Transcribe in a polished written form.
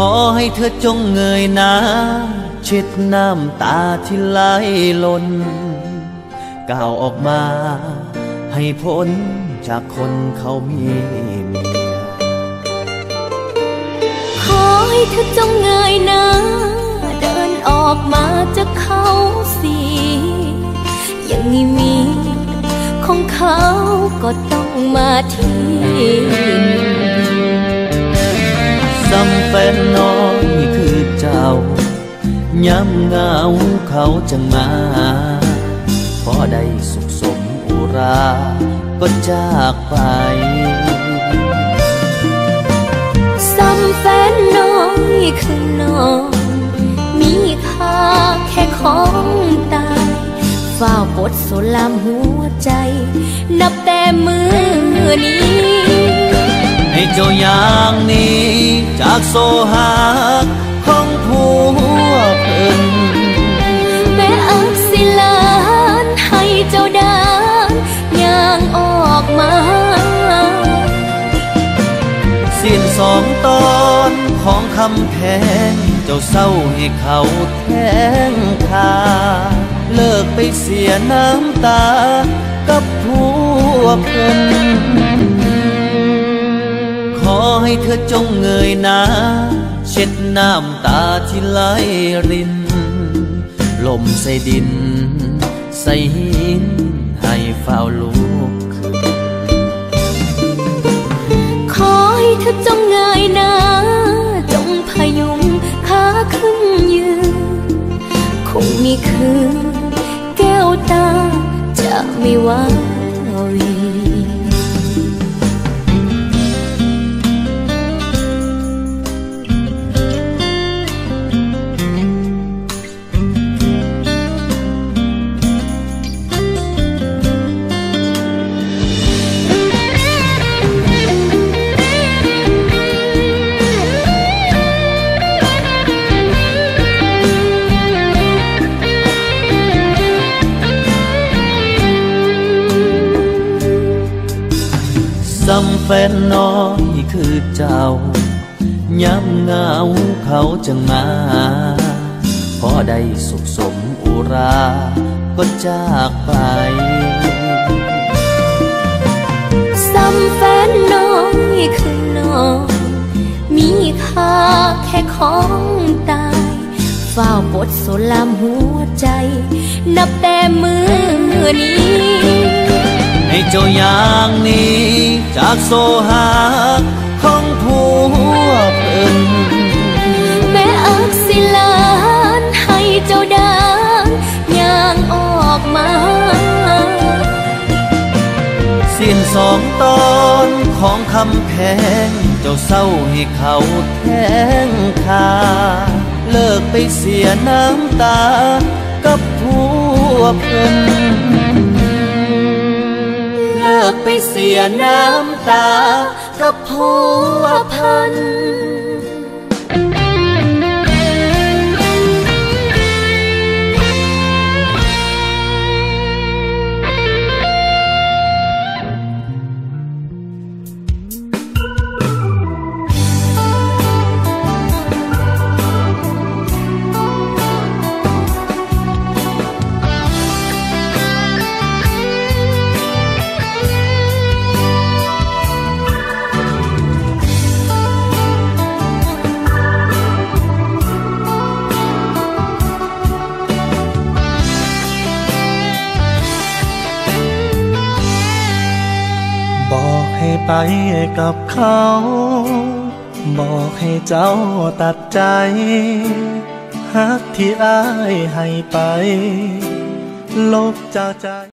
อให้เธอจงเงยหน้าเช็ดน้ำตาที่ไหลล้นก้าวออกมาให้พ้นจากคนเขามีเมียขอให้เธอจงเงยหน้าเดินออกมาจากเขาสิยังมีของเขาก็ต้องมาที่ซ้ำแฟนน้อยคือเจ้าย้ำเหงาเขาจังมาพอได้สุขสมอุราก็จากไปซ้ำแฟนน้อยคือน้องมีค่าแค่ของตายฝ้าบทสุลามหัวใจนับแต่มือนี้ให้เจ้าอย่างนี้จากโซหาของผัวเพิ่นแม่อักษิลานให้เจ้าดานย่างออกมาสิ้นสองตอนของคำแพงเจ้าเศร้าให้เขาแทงคาเลิกไปเสียน้ำตากับผัวเพิ่นขอให้เธอจงเงยหน้าเช็ดน้ำตาที่ไหลรินลมใส่ดินใส่หินให้เฝ้าลูกคืนขอให้เธอจงเงยหน้าจงพยุงขาขึ้นยืนคงมีคืนแก้วตาจะไม่ว้าวีซ้ำแฟนน้อยคือเจ้าย้ำเหงาเขาจังมาพอได้สุขสมอุราก็จากไปซ้ำแฟนน้อยคือน้องมีค่าแค่ของตายฝ้าบทสุลามหัวใจนับแต่มือนี้ให้เจ้าอย่างนี้จากโซหาของผัวเพิ่นแม่อักษิลานให้เจ้าดานย่างออกมาสิ้นสองตอนของคำแพงเจ้าเศร้าให้เขาแทงคาเลิกไปเสียน้ำตากับผัวเพิ่นเลิกไปเสียน้ำตากับผัวเพิ่นบอกให้ไปกับเขาบอกให้เจ้าตัดใจฮักที่อ้ายให้ไปลบจากใจ